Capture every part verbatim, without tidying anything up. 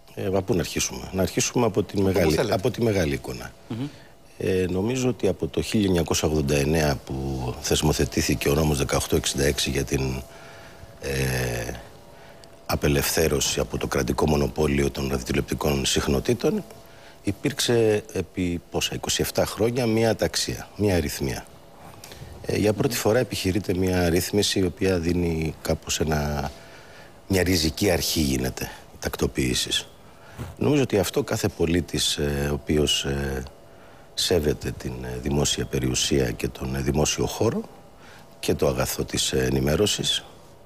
Ε, από πού να αρχίσουμε. Να αρχίσουμε από τη μεγάλη, από τη μεγάλη εικόνα. Mm-hmm. ε, νομίζω ότι από το χίλια εννιακόσια ογδόντα εννέα που θεσμοθετήθηκε ο νόμος δεκαοκτώ εξήντα έξι για την ε, απελευθέρωση από το κρατικό μονοπόλιο των ραδιοτηλεοπτικών συχνοτήτων, υπήρξε επί πόσα, είκοσι επτά χρόνια μία αταξία, μία αριθμία. Ε, για πρώτη φορά επιχειρείται μία ρύθμιση η οποία δίνει κάπως ένα, μια ριζική αρχή γίνεται, τακτοποίησης. Νομίζω ότι αυτό κάθε πολίτης ε, ο οποίος ε, σέβεται την ε, δημόσια περιουσία και τον ε, δημόσιο χώρο και το αγαθό της ε, ενημέρωσης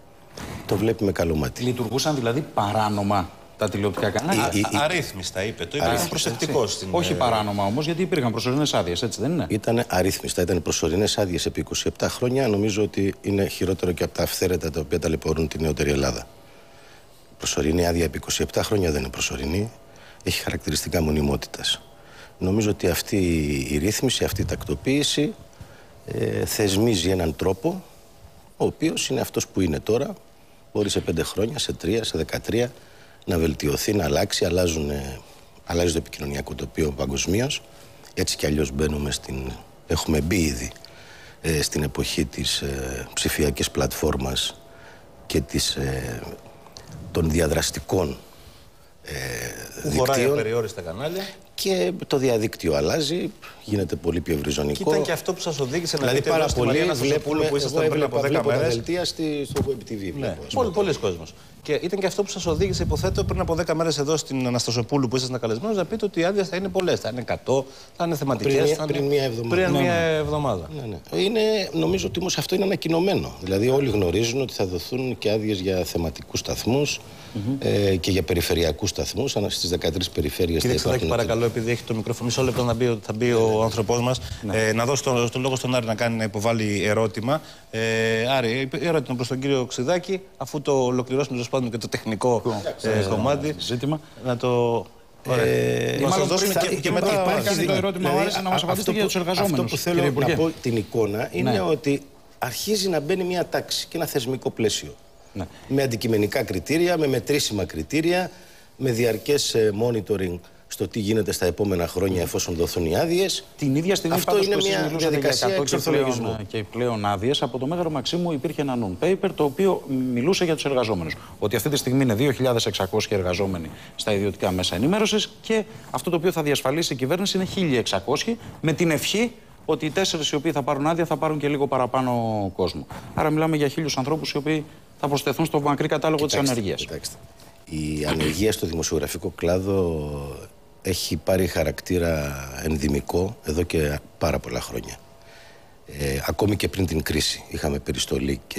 το βλέπει με καλό μάτι. Λειτουργούσαν δηλαδή παράνομα τα τηλεοπτικά κανάλια. Η, η, η... Αρρύθμιστα είπε, το είπε προσεκτικό στην... Όχι παράνομα όμως, γιατί υπήρχαν προσωρινές άδειες, έτσι δεν είναι? Ήταν αρρύθμιστα, ήταν προσωρινές άδειες επί είκοσι επτά χρόνια. Νομίζω ότι είναι χειρότερο και από τα αυθαίρετα τα οποία ταλαιπωρούν τη νεότερη Ελλάδα. Προσωρινή άδεια επί είκοσι επτά χρόνια δεν είναι προσωρινή, έχει χαρακτηριστικά μονιμότητας. Νομίζω ότι αυτή η ρύθμιση, αυτή η τακτοποίηση ε, θεσμίζει έναν τρόπο, ο οποίος είναι αυτός που είναι τώρα. Μπορεί σε πέντε χρόνια, σε τρία, σε δεκατρία να βελτιωθεί, να αλλάξει. Αλλάζουν, ε, αλλάζει το επικοινωνιακό τοπίο παγκοσμίως. Έτσι κι αλλιώς μπαίνουμε στην, έχουμε μπει ήδη ε, στην εποχή της ε, ψηφιακής πλατφόρμας και της, ε, των διαδραστικών ε, δικτύων. Χωράει απεριόριστα κανάλια. Και το διαδίκτυο αλλάζει, γίνεται πολύ πιο ευρυζωνικό. Και ήταν και αυτό που σας οδήγησε δηλαδή, να δείτε πάρα πολύ βλέπουμε, που ήσασταν πριν από δέκα μέρες. Τα δελτία στη, στο Web τι βι. Ναι. Πολύ, πολλοί κόσμος. Και ήταν και αυτό που σας οδήγησε, υποθέτω, πριν από δέκα μέρες εδώ στην Αναστασοπούλου που ήσασταν καλεσμένος, να πείτε ότι οι άδειες θα είναι πολλές. Θα είναι εκατό, θα είναι θεματικές. Πριν, θα πριν είναι... μία εβδομάδα. Πριν ναι, μία ναι. εβδομάδα. Ναι, ναι. Είναι, νομίζω ότι όμως αυτό είναι ανακοινωμένο. Δηλαδή, όλοι γνωρίζουν ότι θα δοθούν και άδειες για θεματικούς σταθμούς mm-hmm. ε, και για περιφερειακούς σταθμούς. Στις δεκατρείς περιφέρειες. Κύριε Ξεδάκη, παρακαλώ, επειδή έχει το μικρόφωνο, μισό λεπτό να μπει, θα μπει ο άνθρωπός μας. Ναι. Ε, να δώσω το, το λόγο στον Άρη να κάνει να υποβάλει ερώτημα. Ε, Άρη, ερώτημα προς τον κύριο Ξεδάκη, αφού το ολοκληρώσουμε τέλος πάντων και το τεχνικό ε, κομμάτι. Ζήτημα. Να το. Ε, να σας δώσουμε και, και μετά. Υπάρχει το ερώτημα, δηλαδή, άρεσε να μας απαντήσετε για τους εργαζόμενους. Αυτό που θέλω να πω την εικόνα είναι ναι. ότι αρχίζει να μπαίνει μια τάξη και ένα θεσμικό πλαίσιο. Ναι. Με αντικειμενικά κριτήρια, με μετρήσιμα κριτήρια, με διαρκές monitoring στο τι γίνεται στα επόμενα χρόνια εφόσον δοθούν οι άδειες. Την ίδια στιγμή αυτό είναι μια διαδικασία εξορθολογισμού. Και πλέον άδειες, από το Μέγαρο Μαξίμου υπήρχε ένα non-paper το οποίο μιλούσε για τους εργαζόμενους. Ότι αυτή τη στιγμή είναι δύο χιλιάδες εξακόσιοι εργαζόμενοι στα ιδιωτικά μέσα ενημέρωσης και αυτό το οποίο θα διασφαλίσει η κυβέρνηση είναι χίλια εξακόσιοι με την ευχή ότι οι τέσσερις οι οποίοι θα πάρουν άδεια θα πάρουν και λίγο παραπάνω κόσμο. Άρα μιλάμε για χίλιους ανθρώπους οι οποίοι θα προσθεθούν στο μακρύ κατάλογο της ανεργίας. Κοιτάξτε. Η ανεργία στο δημοσιογραφικό κλάδο έχει πάρει χαρακτήρα ενδυμικό εδώ και πάρα πολλά χρόνια. Ε, ακόμη και πριν την κρίση είχαμε περιστολή και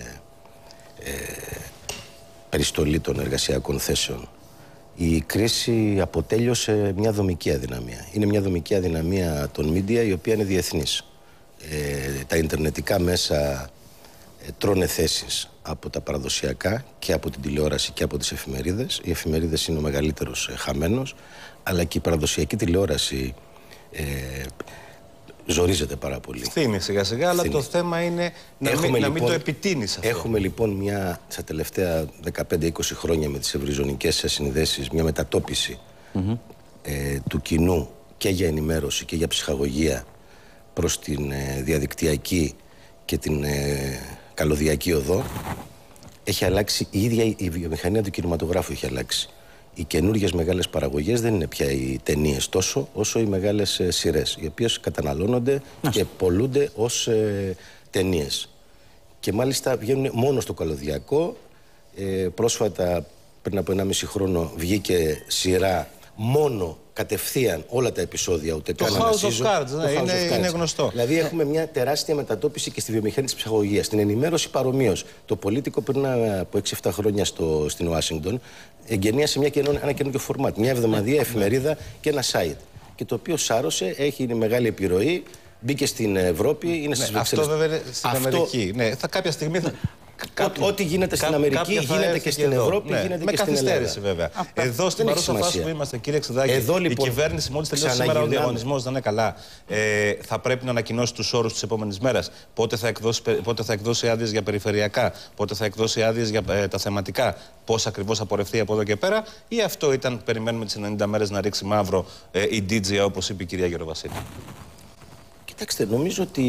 ε, περιστολή των εργασιακών θέσεων. Η κρίση αποτέλειωσε μια δομική αδυναμία. Είναι μια δομική αδυναμία των media η οποία είναι διεθνής. Ε, τα ιντερνετικά μέσα ε, τρώνε θέσεις από τα παραδοσιακά και από την τηλεόραση και από τις εφημερίδες. Οι εφημερίδες είναι ο μεγαλύτερος ε, χαμένος, αλλά και η παραδοσιακή τηλεόραση ε, ζορίζεται πάρα πολύ. Φθήνει σιγά σιγά, αλλά το θέμα είναι να μην, λοιπόν, να μην το επιτείνεις αυτό. Έχουμε λοιπόν μια, στα τελευταία δεκαπέντε είκοσι χρόνια με τις ευρυζωνικές συνδέσεις, μια μετατόπιση mm-hmm. ε, του κοινού και για ενημέρωση και για ψυχαγωγία προς την ε, διαδικτυακή και την ε, καλωδιακή οδό. Έχει αλλάξει η ίδια η βιομηχανία του κινηματογράφου, έχει αλλάξει. Οι καινούργιες μεγάλες παραγωγές δεν είναι πια οι ταινίες τόσο όσο οι μεγάλες ε, σειρές, οι οποίες καταναλώνονται Άς. και πολλούνται ως ε, ταινίες. Και μάλιστα βγαίνουν μόνο στο καλωδιακό. Ε, πρόσφατα, πριν από ενάμιση χρόνο, βγήκε σειρά μόνο κατευθείαν όλα τα επεισόδια, ούτε καν ένα season. Το House of Cards, ναι, είναι, of είναι γνωστό. Δηλαδή έχουμε μια τεράστια μετατόπιση και στη βιομηχανία της ψυχαγωγίας. Στην ενημέρωση παρομοίως. Το Πολίτικο πριν από έξι εφτά χρόνια στο, στην Ουάσιγκτον εγγενίασε μια, ένα καινούργιο φορμάτ. Μια εβδομαδιαία εφημερίδα και ένα site. Και το οποίο σάρωσε, έχει μεγάλη επιρροή, μπήκε στην Ευρώπη, είναι στις ναι, αυτό βέβαια είναι στην αυτό... Αμερική. Ναι, θα κάποια στιγμή θα... Ό,τι γίνεται στην Αμερική γίνεται και στην Ευρώπη, ναι, γίνεται με και στην Ελλάδα. καθυστέρηση βέβαια. Εδώ στην παρούσα φάση που είμαστε, κύριε Ξηδάκη, εδώ, λοιπόν, η κυβέρνηση μόλις τελειώσει σήμερα ο διαγωνισμός, δεν είναι καλά. Ε, θα πρέπει να ανακοινώσει τους όρους της επόμενης μέρας. Πότε θα εκδώσει, πότε θα εκδώσει άδειες για περιφερειακά, πότε θα εκδώσει άδειες για ε, τα θεματικά, πώς ακριβώς θα πορευτεί από εδώ και πέρα, ή αυτό ήταν περιμένουμε τις ενενήντα μέρες να ρίξει μαύρο ε, η Ντίτζια, όπως είπε η κυρία Γεροβασίλη. Κοιτάξτε, νομίζω ότι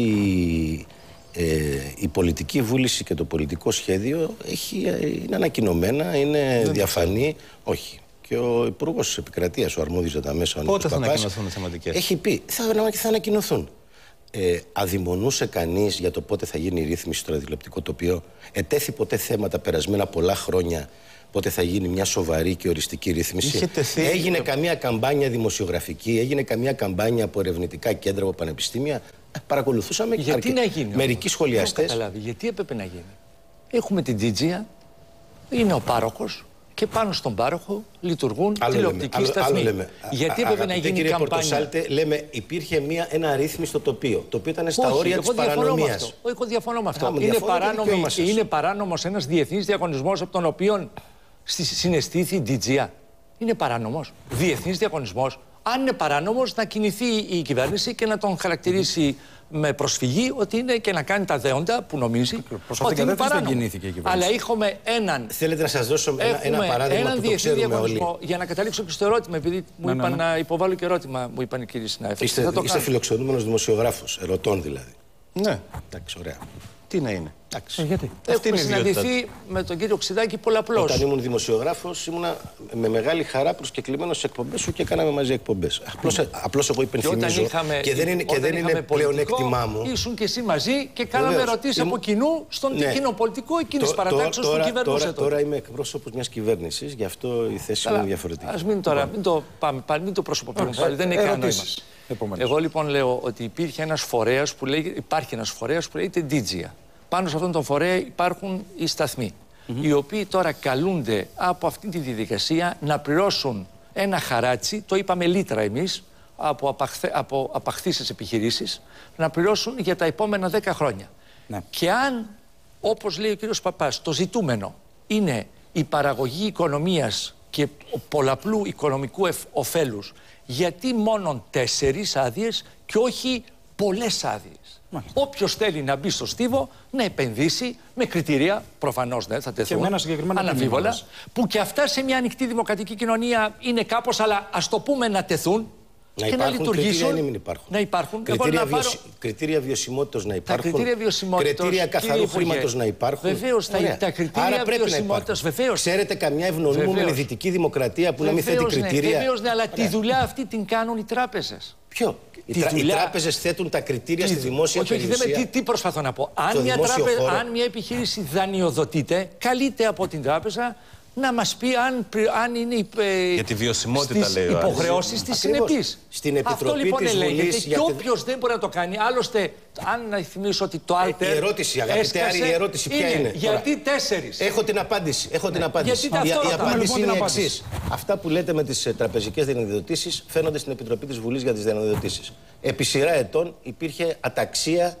ε, η πολιτική βούληση και το πολιτικό σχέδιο έχει, ε, είναι ανακοινωμένα, είναι δεν διαφανή. Όχι. Και ο Υπουργός της Επικρατείας, ο αρμόδιος για τα μέσα, ο Πότε θα ανακοινωθούν οι θεματικές? Έχει πει, θα, θα ανακοινωθούν. Ε, αδειμονούσε κανείς για το πότε θα γίνει η ρύθμιση στο ραδιοτηλεοπτικό τοπίο? Ετέθη ποτέ θέματα περασμένα πολλά χρόνια πότε θα γίνει μια σοβαρή και οριστική ρύθμιση? Τεθεί... Έγινε το... καμία καμπάνια δημοσιογραφική, έγινε καμία καμπάνια από ερευνητικά κέντρα, από πανεπιστήμια? Παρακολουθούσαμε. Γιατί αρκε... να γίνει? Μερικοί σχολιαστές. Δεν καταλάβει. Γιατί έπρεπε να γίνει? Έχουμε την Ντίτζια, είναι ο πάροχος και πάνω στον πάροχο λειτουργούν άλλο τηλεοπτικοί λέμε, σταθμοί. Άλλο, άλλο Γιατί έπρεπε να γίνει κύριε καμπάνια? Πορτοσάλτε, λέμε υπήρχε μια, ένα αρρύθμιστο τοπίο, το οποίο ήταν στα Όχι, όρια της παρανομίας. Εγώ διαφωνώ με αυτό. Α, είναι, παράνομη, είναι παράνομος ένας διεθνής διαγωνισμός από τον οποίο συναισθήθη η Ντίτζια. Είναι παράνομος. Διεθνής διαγωνισμός. Αν είναι παράνομος, να κινηθεί η κυβέρνηση και να τον χαρακτηρίσει με προσφυγή ότι είναι και να κάνει τα δέοντα που νομίζει ότι είναι παράνομο. Αλλά έχουμε έναν. Θέλετε να σας δώσω ένα, ένα παράδειγμα έναν που το ξέρουμε όλοι? Για να καταλήξω και στο ερώτημα, επειδή ναι, μου είπαν ναι, ναι. να υποβάλω και ερώτημα, μου είπαν οι κύριοι συνάδελφοι. Είστε, είστε φιλοξενούμενος δημοσιογράφος, ερωτών δηλαδή. Ναι. Εντάξει, ωραία. Τι να είναι? Ε, γιατί? Έχουμε συναντηθεί με τον κύριο Ξηδάκη πολλαπλώς. Όταν ήμουν δημοσιογράφος, ήμουνα με μεγάλη χαρά προσκεκλημένος στις εκπομπές σου και κάναμε μαζί εκπομπές. Απλώς, απλώς εγώ υπενθυμίζω. Και, και δεν είναι, και δεν είναι πλέον έκτιμά μου. Ήσουν και εσύ μαζί και κάναμε ερωτήσεις Ήμουν... από κοινού στον ναι. κοινοπολιτικό εκείνης παρατάξεως που κυβερνούσε τώρα. Τώρα είμαι εκπρόσωπος μιας κυβέρνησης, γι' αυτό η θέση μου είναι διαφορετική. Ας μην τώρα, μην το, πάμε, μην το προσωποποιούμε πάλι. Δεν είναι κανένα νόημα. Εγώ λοιπόν λέω ότι υπήρχε ένας φορέας που λέγεται, υπάρχει ένας φορέας που λέγεται Ντίτζια. Πάνω σε αυτόν τον φορέα υπάρχουν οι σταθμοί, mm-hmm. οι οποίοι τώρα καλούνται από αυτή τη διαδικασία να πληρώσουν ένα χαράτσι, το είπαμε λίτρα εμείς, από, απαχθε, από απαχθήσεις επιχειρήσεις, να πληρώσουν για τα επόμενα δέκα χρόνια. Ναι. Και αν, όπως λέει ο κύριος Παπάς, το ζητούμενο είναι η παραγωγή οικονομίας και πολλαπλού οικονομικού ωφέλους, γιατί μόνο τέσσερις άδειες και όχι πολλές άδειες? Όποιος θέλει να μπει στο στίβο, να επενδύσει με κριτήρια, προφανώς ναι, θα τεθούν, αναμφίβολα, που και αυτά σε μια ανοιχτή δημοκρατική κοινωνία είναι κάπως, αλλά ας το πούμε να τεθούν να και υπάρχουν, να λειτουργήσουν. Κριτήρια υπάρχουν. Να υπάρχουν. Κριτήρια, να βιωσι... πάρω... κριτήρια βιωσιμότητας να υπάρχουν. Τα κριτήρια βιωσιμότητας. Κριτήρια καθαρού χρήματος να υπάρχουν. Βεβαίως, τα, τα κριτήρια βιωσιμότητας. Ξέρετε καμιά ευνοούμενη δυτική δημοκρατία που βεβαίως, να μην θέτει κριτήρια? Βεβαίως, ναι, αλλά τη δουλειά αυτή την κάνουν οι τράπεζες. Ποιο? Οι, τρα... δουλειά... οι τράπεζες θέτουν τα κριτήρια τη... στη δημόσια όχι, περιουσία. Όχι, τι, τι προσπαθώ να πω. Αν μια, τράπεζα, αν μια επιχείρηση δανειοδοτείται, καλείται από την τράπεζα να μας πει αν, αν είναι ε, για τη βιωσιμότητα, στις υποχρεώσεις της συνεπής. Στην Επιτροπή αυτό λοιπόν της λέγεται Βουλής, και όποιος δεν μπορεί να το κάνει. Άλλωστε, αν να θυμίσω ότι το Alter. Η ερώτηση, αγαπητέ Άρη, η ερώτηση ποια είναι? Γιατί τέσσερις? Έχω την απάντηση. Έχω την απάντηση. Γιατί η, η απάντηση λοιπόν, είναι η εξής. Αυτά που λέτε με τις τραπεζικές δανειοδοτήσεις φαίνονται στην Επιτροπή της Βουλής για τις δανειοδοτήσεις. Επί σειρά ετών υπήρχε αταξία,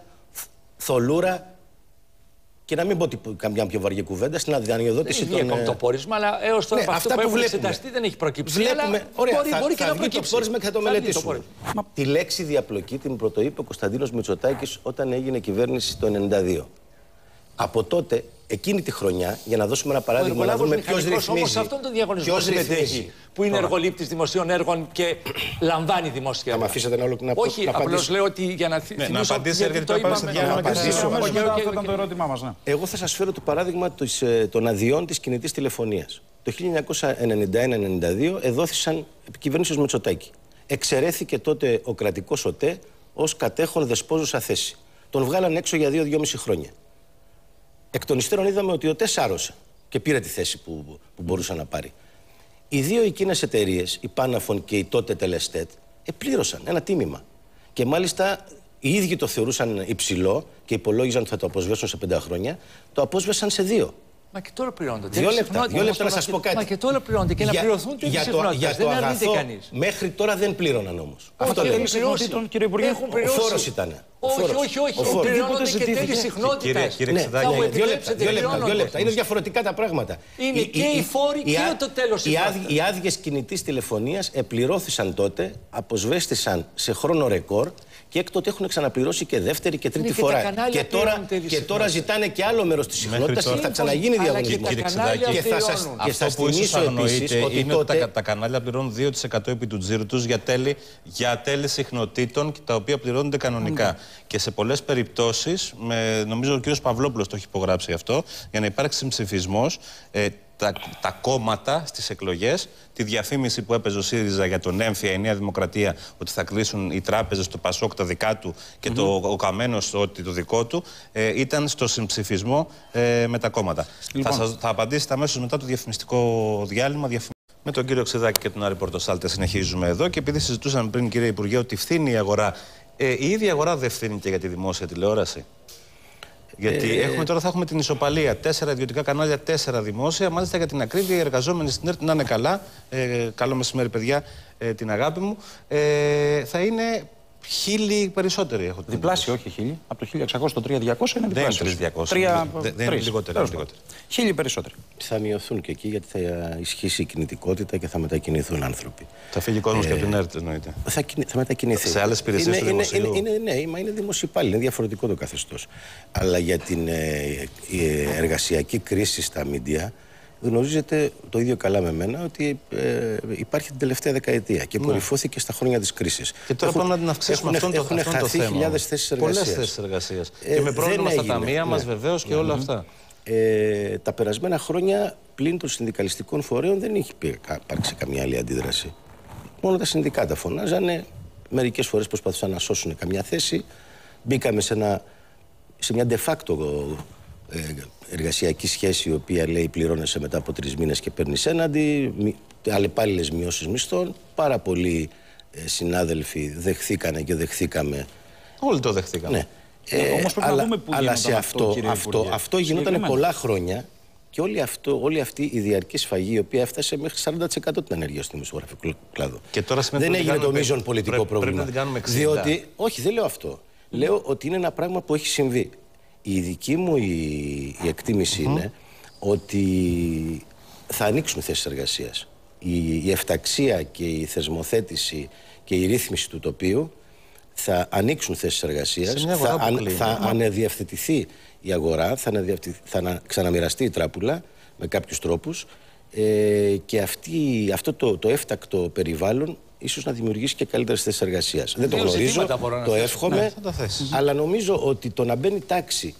θολούρα. Και να μην πω καμιά πιο βαριά κουβέντα στην αδειοδότηση των. Δεν είναι το πόρισμα, αλλά έως τώρα ναι, αυτά που έχουν εξεταστεί δεν έχει προκύψει. Βλέπουμε. Ωραία, μπορεί, θα, μπορεί θα και να βγει προκύψει. Το πόρισμα και θα το μελετήσουμε. Μα... Τη λέξη διαπλοκή την πρωτοείπε ο Κωνσταντίνος Μητσοτάκης όταν έγινε κυβέρνηση το ενενήντα δύο. Από τότε, εκείνη τη χρονιά, για να δώσουμε ένα παράδειγμα, να δούμε ποιος ρυθμίζει. Όμως σε αυτόν τον διαγωνισμό συμμετέχει, που είναι εργολήπτης δημοσίων έργων και λαμβάνει δημόσια έργα. Θα με αφήσετε να ολοκληρώσω. Όχι, απλώς λέω ότι για να θυμίσω. Να απαντήσει, γιατί το είπαμε. Αυτό ήταν το ερώτημά μας. Εγώ θα σας φέρω το παράδειγμα των αδειών της κινητής τηλεφωνίας. Το χίλια εννιακόσια ενενήντα ένα ενενήντα δύο εδόθησαν επικυβέρνησης Μητσοτάκη. Εξαιρέθηκε τότε ο κρατικός ΟΤΕ ως κατέχον δεσπόζουσα θέση. Τον βγάλαν έξω για δύο με δυόμισι χρόνια. Εκ των υστέρων είδαμε ότι ο ΤΕ σάρωσε και πήρε τη θέση που, που μπορούσε να πάρει. Οι δύο εκείνες εταιρείες, η Πάναφων και η τότε Τελεστέτ, επλήρωσαν ένα τίμημα. Και μάλιστα οι ίδιοι το θεωρούσαν υψηλό και υπολόγιζαν ότι θα το αποσβέσουν σε πέντε χρόνια. Το απόσβεσαν σε δύο. Μα και τώρα πληρώνονται. Δύο λεπτά, δύο λεπτά να σας πω κάτι. Μα και τώρα πληρώνονται και για, να πληρωθούν τέτοιες συχνότητες. Δεν αρνείται κανείς. Μέχρι τώρα δεν πλήρωναν όμως. Αυτό λέει. Κύριε Υπουργέ, ο φόρος ήταν. Όχι, όχι, όχι. Πληρώνονται και τέλη συχνότητα. Κύριε Ξεδάκη, δύο λεπτά. Είναι διαφορετικά τα πράγματα. Είναι και οι φόροι και το τέλος συχνότητας. Οι άδειες κινητής τηλεφωνίας επληρώθησαν τότε, αποσβέστησαν σε χρόνο ρεκόρ. Και έκτοτε έχουν ξαναπληρώσει και δεύτερη και τρίτη και φορά. Και τώρα, και τώρα ζητάνε και άλλο μέρος της συχνότητας και θα ξαναγίνει διαγωνισμός. Κύριε Ξεδάκη, και θα σας, και αυτό που ίσως αγνοείτε ότι είναι τότε... ότι τα, τα κανάλια πληρώνουν δύο τοις εκατό επί του τζίρου τους για τέλη, για τέλη συχνοτήτων, τα οποία πληρώνονται κανονικά. Mm. Και σε πολλές περιπτώσεις, με, νομίζω ο κ. Παυλόπουλος το έχει υπογράψει αυτό, για να υπάρξει συμψηφισμός, ε, Τα, τα κόμματα στις εκλογές, τη διαφήμιση που έπαιζε ο ΣΥΡΙΖΑ για τον έμφυα, η Νέα Δημοκρατία, ότι θα κλείσουν οι τράπεζες, το ΠΑΣΟΚ τα δικά του και mm-hmm. το, ο Καμένος ότι το δικό του, ε, ήταν στο συμψηφισμό ε, με τα κόμματα. Λοιπόν. Θα, σας, θα απαντήσετε αμέσως μετά το διαφημιστικό διάλειμμα. Διαφημι... Με τον κύριο Ξεδάκη και τον Άρη Πορτοσάλτε συνεχίζουμε εδώ και επειδή συζητούσαμε πριν, κύριε Υπουργέ, ότι φθήνει η αγορά, ε, η ίδια αγορά δεν φθήνει και για τη δημόσια τηλεόραση? Γιατί ε, έχουμε, τώρα θα έχουμε την ισοπαλία. Τέσσερα ιδιωτικά κανάλια, τέσσερα δημόσια. Μάλιστα για την ακρίβεια, οι εργαζόμενοι στην ΕΡΤ να είναι καλά. Ε, καλό μεσημέρι, παιδιά, ε, την αγάπη μου. Ε, θα είναι χίλιοι περισσότεροι. Έχω διπλάσιο, όχι χίλιοι. Από το χίλια εξακόσια στο τρία χιλιάδες διακόσια είναι διπλάσιο. Δεν είναι τρεις χιλιάδες διακόσια. Τρία, δεν είναι λιγότερο. Χίλιοι περισσότεροι. Θα μειωθούν και εκεί γιατί θα ισχύσει η κινητικότητα και θα μετακινηθούν άνθρωποι. Θα φύγει κόσμο ε, και από την ΕΡΤ, εννοείται. Θα, θα μετακινηθεί. Σε άλλες υπηρεσίες του δημοσίου. Είναι, είναι, είναι, ναι, είναι δημοσιοπάλληλοι, είναι διαφορετικό το καθεστώς. Αλλά για την ε, ε, εργασιακή κρίση στα μίντια, γνωρίζετε το ίδιο καλά με μένα ότι ε, υπάρχει την τελευταία δεκαετία και ναι. κορυφώθηκε στα χρόνια της κρίσης. Και τώρα πάμε να την αυξήσουμε. Έχουν, αυτόν έχουν αυτό χαθεί χιλιάδες θέσεις εργασίας. Πολλές θέσεις εργασίας. Ε, και με πρόβλημα στα ταμεία ναι. μας βεβαίως και mm-hmm. όλα αυτά. Ε, τα περασμένα χρόνια πλην των συνδικαλιστικών φορέων δεν έχει υπάρξει καμία άλλη αντίδραση. Μόνο τα συνδικάτα φωνάζανε. Μερικές φορές προσπαθούσαν να σώσουν καμιά θέση. Μπήκαμε σε, ένα, σε μια de facto εργασιακή σχέση, η οποία λέει πληρώνεσαι μετά από τρεις μήνες και παίρνεις έναντι, αλλεπάλληλες μειώσεις μισθών. Πάρα πολλοί ε, συνάδελφοι δεχθήκανε και δεχθήκαμε. Όλοι το δεχθήκαμε. Ναι. Ε, Όμως πρέπει αλλά, να δούμε πού αλλά σε αυτό, αυτό, αυτό, αυτό γινόταν πολλά χρόνια και όλη, αυτό, όλη αυτή η διαρκή σφαγή, η οποία έφτασε μέχρι σαράντα τοις εκατό την ενέργεια στο δημοσιογραφικό κλάδο. Και τώρα δεν έγινε το μείζον πολιτικό πρέπει, πρόβλημα. Πρέπει να την κάνουμε εξήντα. Διότι, όχι, δεν λέω αυτό. Mm. Λέω ότι είναι ένα πράγμα που έχει συμβεί. Η δική μου η, η εκτίμηση mm. είναι ότι θα ανοίξουν θέσεις εργασίας. Η, η εφταξία και η θεσμοθέτηση και η ρύθμιση του τοπίου θα ανοίξουν θέσεις εργασίας, θα, αν, θα ανεδιευθετηθεί η αγορά, θα, θα ξαναμοιραστεί η τράπουλα με κάποιους τρόπους ε, και αυτή, αυτό το, το έφτακτο περιβάλλον ίσως να δημιουργήσει και καλύτερες θέσεις εργασίας. Δεν το γνωρίζω, το εύχομαι, ναι, αλλά νομίζω ότι το να μπαίνει τάξη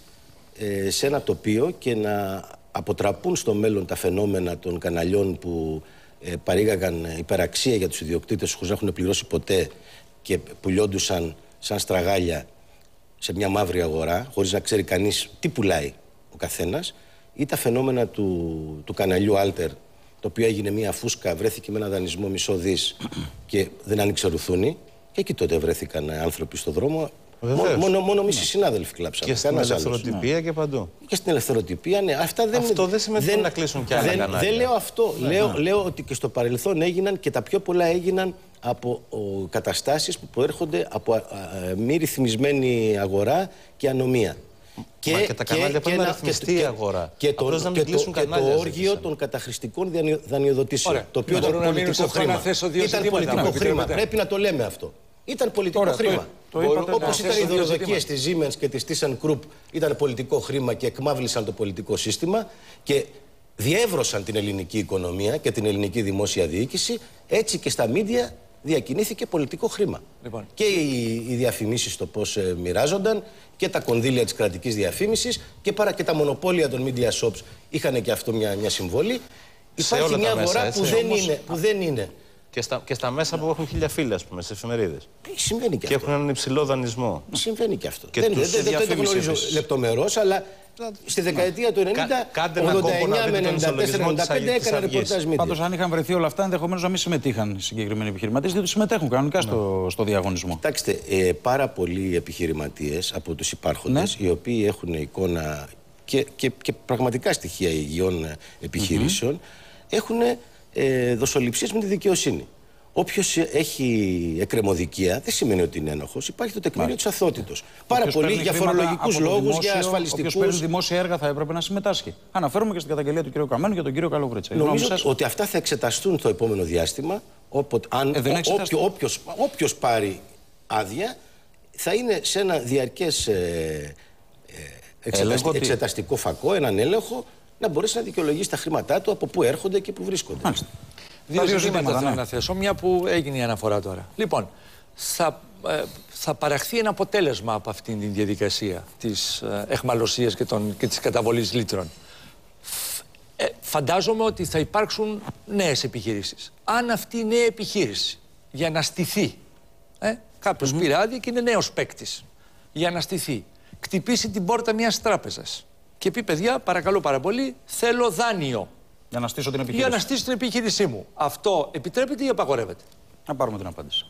ε, σε ένα τοπίο και να αποτραπούν στο μέλλον τα φαινόμενα των καναλιών που ε, παρήγαγαν υπεραξία για τους ιδιοκτήτες χωρίς να έχουν πληρώσει ποτέ και πουλιόντουσαν σαν στραγάλια σε μια μαύρη αγορά, χωρίς να ξέρει κανείς τι πουλάει ο καθένας, ή τα φαινόμενα του, του καναλιού Alter, το οποίο έγινε μια φούσκα, βρέθηκε με ένα δανεισμό μισό δις και δεν άνοιξε ρουθούνη, και εκεί τότε βρέθηκαν άνθρωποι στο δρόμο. Μόνο, μόνο, μόνο μισοί συνάδελφοι κλάψανε. Και στην ελευθεροτυπία ναι. και παντού. Και στην ελευθεροτυπία, ναι. Αυτά δεν, αυτό δεν σημαίνει δεν, να κλείσουν κι άλλα δεν, κανάλια. Δεν λέω αυτό. Ναι, λέω, ναι. λέω ότι και στο παρελθόν έγιναν και τα πιο πολλά έγιναν από ο, καταστάσεις που προέρχονται από α, α, μη ρυθμισμένη αγορά και ανομία. Και, Μα και τα κανάλια πρέπει να ρυθμιστεί η αγορά. Και, το, να και, το, και το όργιο των καταχρηστικών δανειοδοτήσεων. Ωραία. Το οποίο ήταν πολιτικό χρήμα. Ήταν πολιτικό χρήμα. Πρέπει να το λέμε αυτό. Ήταν πολιτικό Τώρα, χρήμα. Όπως ήταν οι δωροδοκίες της Siemens και της ThyssenKrupp, ήταν πολιτικό χρήμα και εκμάβλησαν το πολιτικό σύστημα και διεύρωσαν την ελληνική οικονομία και την ελληνική δημόσια διοίκηση. Έτσι και στα μίντια διακινήθηκε πολιτικό χρήμα. Λοιπόν. Και οι, οι διαφημίσεις το πώς ε, μοιράζονταν και τα κονδύλια της κρατικής διαφήμισης και παρά και τα μονοπόλια των media shops είχαν και αυτό μια, μια συμβολή. Υπάρχει μια αγορά μέσα, που, δεν είναι, που δεν είναι. Και στα, και στα μέσα που έχουν χίλια φύλλα, ας πούμε, στις εφημερίδες. Συμβαίνει και, και αυτό. έχουν έναν υψηλό δανεισμό. Συμβαίνει και αυτό. Και δεν, δεν, δεν, δεν το γνωρίζω λεπτομερώς, αλλά στη δεκαετία του ενενήντα, ογδόντα εννιά με ενενήντα τέσσερα ενενήντα πέντε έκανα ρεπορτάζ media. Πάντως, αν είχαν βρεθεί όλα αυτά, ενδεχομένως να μην συμμετείχαν οι συγκεκριμένοι επιχειρηματίες, διότι συμμετέχουν κανονικά στο, στο διαγωνισμό. Κοιτάξτε, ε, πάρα πολλοί επιχειρηματίες από τους υπάρχοντες, ναι. οι οποίοι έχουν εικόνα και, και, και πραγματικά στοιχεία υγιών επιχειρήσεων, mm-hmm. έχουν ε, δοσοληψίες με τη δικαιοσύνη. όποιος έχει εκκρεμωδικία δεν σημαίνει ότι είναι ένοχος. Υπάρχει το τεκμήριο της αθωότητος. Πάρα πολύ για φορολογικούς λόγους, για ασφαλιστικούς. Όποιος παίρνει δημόσια έργα θα έπρεπε να συμμετάσχει. Αναφέρομαι και στην καταγγελία του κ. Καμένου και τον κ. Καλοβρίτσα. Νομίζω ότι αυτά θα εξεταστούν το επόμενο διάστημα. Όποτε, αν, ε, όποιο, όποιος, όποιος πάρει άδεια θα είναι σε ένα διαρκές ε, ε, εξεταστη, εξεταστικό φακό, έναν έλεγχο, να μπορέσει να δικαιολογήσει τα χρήματά του από πού έρχονται και πού βρίσκονται. Μάλιστα. Δύο ζητήματα θέλω να θέσω, μια που έγινε η αναφορά τώρα. Λοιπόν, θα, ε, θα παραχθεί ένα αποτέλεσμα από αυτήν την διαδικασία της ε, εχμαλωσίας και, των, και της καταβολής λίτρων. Ε, φαντάζομαι ότι θα υπάρξουν νέες επιχειρήσεις. Αν αυτή η νέα επιχείρηση για να στηθεί, ε, κάποιος mm-hmm. πήρε άδεια και είναι νέος παίκτης, για να στηθεί, κτυπήσει την πόρτα μιας τράπεζας και πει: παιδιά, παρακαλώ πάρα πολύ, θέλω δάνειο. Για να στήσω την επιχείρηση. Για να στήσω την επιχείρησή μου. Αυτό επιτρέπεται ή απαγορεύεται? Να πάρουμε την απάντηση.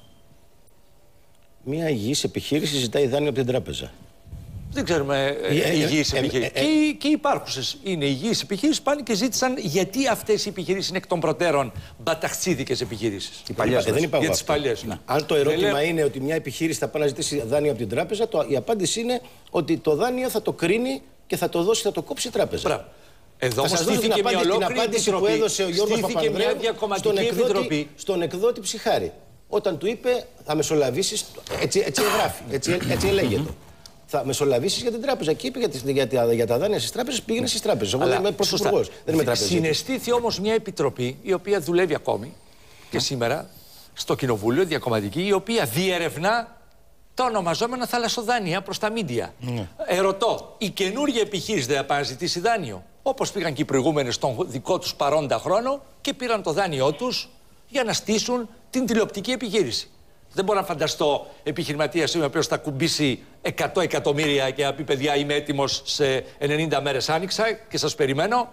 Μια υγιής επιχείρηση ζητάει δάνειο από την τράπεζα. Δεν ξέρουμε ε, υγιείς επιχειρήσεις. Ε, ε, ε, και, και υπάρχουσες είναι υγιείς επιχειρήσεις, πάνε και ζήτησαν γιατί αυτές οι επιχειρήσεις είναι εκ των προτέρων μπαταχτσίδικες επιχειρήσεις. Οι παλιές, δεν υπάρχουν. Για τις παλιές. Ναι. Αν το ερώτημα Λε... είναι ότι μια επιχείρηση θα πάει να ζητήσει δάνειο από την τράπεζα, το, η απάντηση είναι ότι το δάνειο θα το κρίνει και θα το δώσει, θα το κόψει η τράπεζα. Μπράβο. Εδώ θα σας δώσω την, απάντη, την απάντηση που έδωσε ο Γιώργος Παπανδρέου στον εκδότη, στον εκδότη Ψυχάρη. Όταν του είπε θα μεσολαβήσεις, έτσι, έτσι γράφει, έτσι, έτσι λέγεται. Θα μεσολαβήσεις για την τράπεζα. Και είπε για, τις, για, τα, για τα δάνεια στις τράπεζες, πήγαινε στις τράπεζες. Εγώ είμαι πρωθυπουργός, δεν είμαι τραπεζίτης. Συναισθήθη όμως μια επιτροπή η οποία δουλεύει ακόμη και σήμερα στο Κοινοβούλιο, διακομματική, η οποία διερευνά τα ονομαζόμενα θαλασσοδάνεια προς τα μίντια. Mm. Ερωτώ, η καινούργια επιχείρηση δεν θα πάει να ζητήσει δάνειο? Όπως πήγαν και οι προηγούμενες στον δικό τους παρόντα χρόνο και πήραν το δάνειό τους για να στήσουν την τηλεοπτική επιχείρηση. Δεν μπορώ να φανταστώ επιχειρηματία ο οποίος θα κουμπίσει εκατό εκατομμύρια και να πει: παιδιά, είμαι έτοιμος σε ενενήντα μέρες, άνοιξα και σας περιμένω.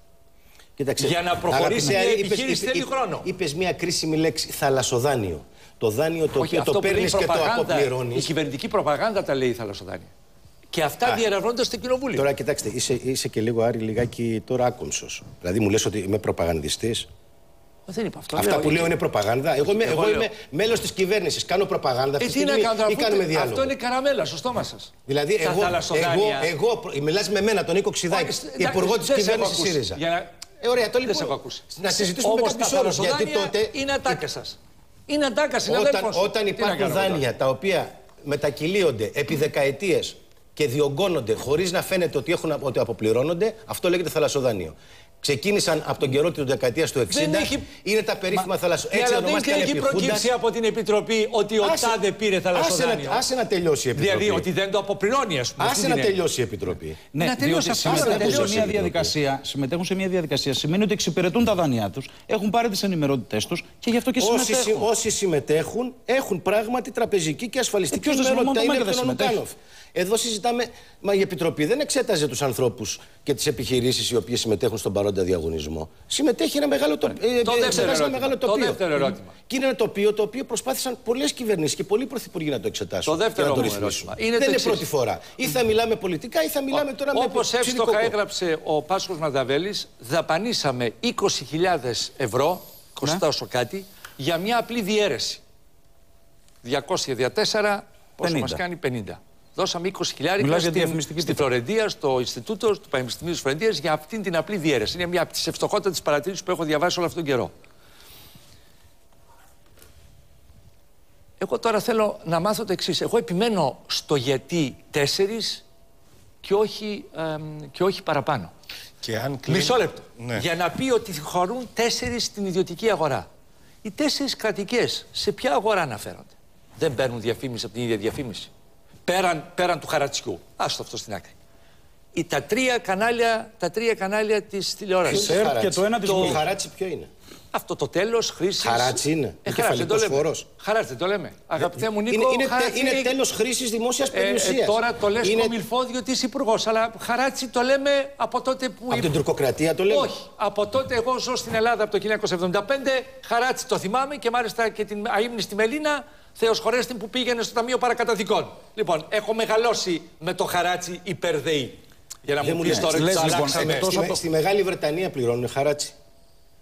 Κοίταξε, για να προχωρήσει μια επιχείρηση είπες, θέλει είπε, χρόνο. Είπες μια κρίσιμη λέξη, θαλασσοδάνειο. Το δάνειο το Όχι, οποίο το παίρνεις και το αποπληρώνεις. Η κυβερνητική προπαγάνδα τα λέει θαλασσοδάνεια. Και αυτά διερευνώνται στο Κοινοβούλιο. Τώρα κοιτάξτε, είσαι, είσαι και λίγο Άρη, λιγάκι τώρα άκομψος. Δηλαδή μου λες ότι είμαι προπαγανδιστής. Δεν είπα αυτό. Αυτά λέω, που λέω είναι προπαγάνδα. Εγώ, είμαι, εγώ είμαι μέλος της κυβέρνησης. Κάνω προπαγάνδα. Ε, τι να κάνω, ή κάνουμε διάλογο? Αυτό είναι καραμέλα στο στόμα σας. Δηλαδή, εγώ, εγώ, εγώ, μιλάς με μένα, τον Νίκο Ξηδάκη, υπουργό της κυβέρνησης ΣΥΡΙΖΑ. Ε, ωραία, το λοιπόν. Να συζητήσουμε μετά τις ώρες. Γιατί τότε. Είναι ατάκα σας. Είναι ατάκα, συναδέλφος. Όταν υπάρχουν δάνεια τα οποία μετακυλίονται επί δεκαετίες και διωγγώνονται χωρίς να φαίνεται ότι, έχουν, ότι αποπληρώνονται, αυτό λέγεται θαλασσοδάνειο. Ξεκίνησαν από τον καιρό της δεκαετίας του εξήντα. Έχει... Είναι τα περίφημα θαλασσοδάνεια. Έτσι ονομάστηκαν επί Χούντας. Δεν έχει προκύψει από την Επιτροπή ότι ο άσε, τάδε πήρε θαλασσοδάνειο. Άσε, άσε να τελειώσει η Επιτροπή. Δηλαδή ότι δεν το αποπληρώνει, ας πούμε. Άσε να τελειώσει η Επιτροπή. Ναι, να τελειώσει αυτό. Συμμετέχουν, σε μια διαδικασία, συμμετέχουν σε μια διαδικασία. Σημαίνει ότι εξυπηρετούν τα δάνειά τους, έχουν πάρει τις ενημερότητές τους και γι' αυτό και συμμετέχουν. Όσοι συμμετέχουν έχουν πράγματι τραπεζική και ασφαλιστική ενημερότητα. Εδώ συζητάμε, μα η Επιτροπή δεν εξέταζε τους ανθρώπους και τις επιχειρήσεις οι οποίες συμμετέχουν στον παρόντα διαγωνισμό. Συμμετέχει ένα μεγάλο, το... ε, το ένα μεγάλο τοπίο. Το δεύτερο ερώτημα. Και είναι ένα τοπίο το οποίο προσπάθησαν πολλές κυβερνήσεις και πολλοί πρωθυπουργοί να το εξετάσουν. Το δεύτερο να το ερώτημα. Είναι δεν το είναι πρώτη φορά. Ή θα μιλάμε πολιτικά ή θα μιλάμε τώρα με όπως εύστοχα έγραψε ο Πάσχος Μανταβέλης, δαπανίσαμε είκοσι χιλιάδες ευρώ, κοστά όσο κάτι, για μια απλή διαίρεση. διακόσια δια τέσσερα, πόσο μας κάνει? πενήντα. Δώσαμε είκοσι χιλιάδες στη, στη Φλωρεντία, στο Ινστιτούτο του Πανεπιστημίου της Φλωρεντίας για αυτήν την απλή διαίρεση. Είναι μια από τις ευστοχότατες παρατηρήσεις που έχω διαβάσει όλο αυτόν τον καιρό. Εγώ τώρα θέλω να μάθω το εξής. Εγώ επιμένω στο γιατί τέσσερις και όχι, ε, και όχι παραπάνω. Και αν κλείνει... Μισό λεπτό. Ναι. Για να πει ότι χωρούν τέσσερις στην ιδιωτική αγορά. Οι τέσσερις κρατικές σε ποια αγορά αναφέρονται? Δεν παίρνουν διαφήμιση από την ίδια διαφήμιση. Πέραν, πέραν του χαρατσιού. Άστο αυτό στην άκρη. Η, τα, τρία κανάλια, τα τρία κανάλια της τηλεόρασης. Και το ένα της το... χαράτσι ποιο είναι? Αυτό το τέλος χρήσης. Χαράτσι είναι. Ε, κεφαλικός φόρος. Χαράτσι δεν το λέμε. Αγαπητέ μου Νίκο, είναι, είναι, είναι τέλος χρήσης δημόσιας περιουσίας. Ε, ε, τώρα το λες είναι... κομιλφό διότι είσαι υπουργός. Αλλά χαράτσι το λέμε από τότε που. Από την τουρκοκρατία το λέμε. Όχι. Από τότε εγώ ζω στην Ελλάδα από το χίλια εννιακόσια εβδομήντα πέντε. Χαράτσι το θυμάμαι και μάλιστα και την αείμνηστη Μελίνα. Θεός χωρέστην που πήγαινε στο Ταμείο Παρακαταθήκων. Λοιπόν, έχω μεγαλώσει με το χαράτσι υπερδεή. Για να μου πεις τώρα τι αλλάξαμε. Στη Μεγάλη Βρετανία πληρώνουν χαράτσι.